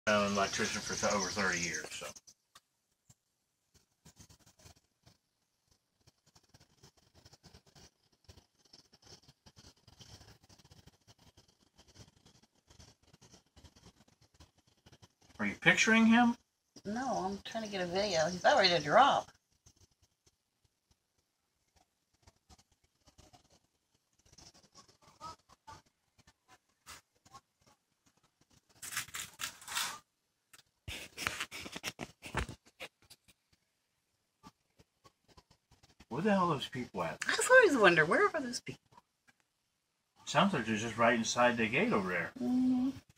I'm an electrician for over 30 years, so. Are you picturing him? No, I'm trying to get a video. He's about ready to drop. Where the hell are those people at? I always wonder, where are those people? Sounds like they're just right inside the gate over there. Mm-hmm.